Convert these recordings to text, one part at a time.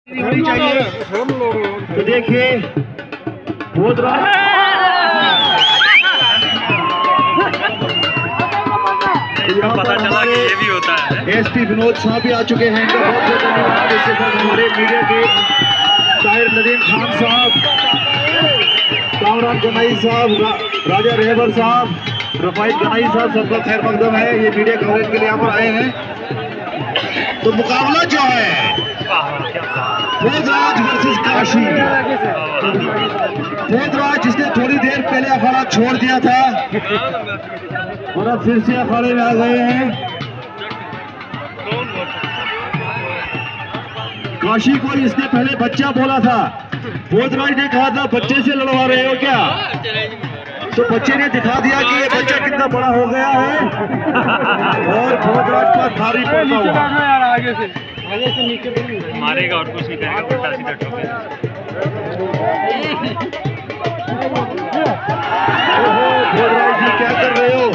चाहिए। तो देखिए बहुत पता चला कि ये भी होता है। एसपी विनोद साहब भी आ चुके हैं, इनका बहुत बहुत धन्यवाद। इसके साथ हमारे मीडिया के ताहिर नदीम खान साहब, कामरान गनाई साहब, राजा रहबर साहब, रफाई गनाई साहब, सबका खैर मकदम है। ये मीडिया कवरेज के लिए यहाँ पर आए हैं। तो मुकाबला जो है बोधराज वर्सेस काशी। बोधराज जिसने थोड़ी देर पहले अखाड़ा छोड़ दिया था और अब फिर से अखाड़े में आ गए हैं। काशी को इसने पहले बच्चा बोला था, बोधराज ने कहा था बच्चे से लड़वा रहे हो क्या, तो बच्चे ने दिखा दिया कि ये बच्चा कितना बड़ा हो गया है और बोधराज का थारी पड़ता हुआ आगे से नीचे मारेगा और कुछ नहीं करेगा, उल्टा सीधा ठोकेगा। बोधराज जी क्या कर रहे हो?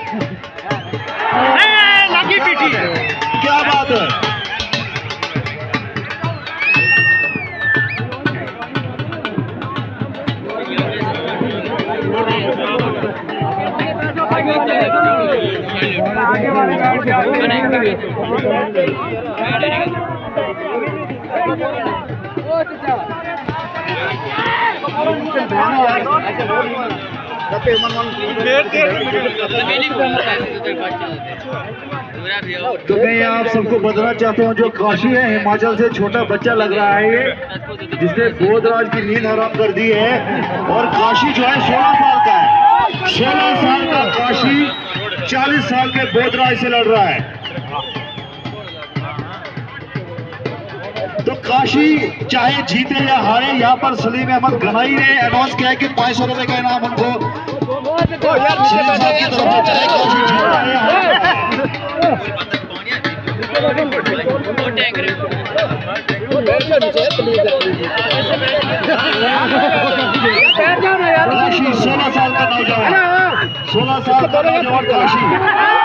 लगी पीटी क्या बात है? तो मैं आप सबको बताना चाहता हूँ, जो काशी है हिमाचल से छोटा बच्चा लग रहा है ये, जिसने बोधराज की नींद हराम कर दी है। और काशी जो है 16 साल का है, 16 साल का काशी 40 साल के बोधराज से लड़ रहा है। तो काशी चाहे जीते या हारे, यहाँ पर सलीम अहमद गनाई ने अनाउंस किया है कि 500 रुपए का इनाम हमको सलीम साहब की तरफ से, चाहे काशी जीता है या हारे। काशी 16 साल का नौजवान, 16 साल का नौजवान काशी।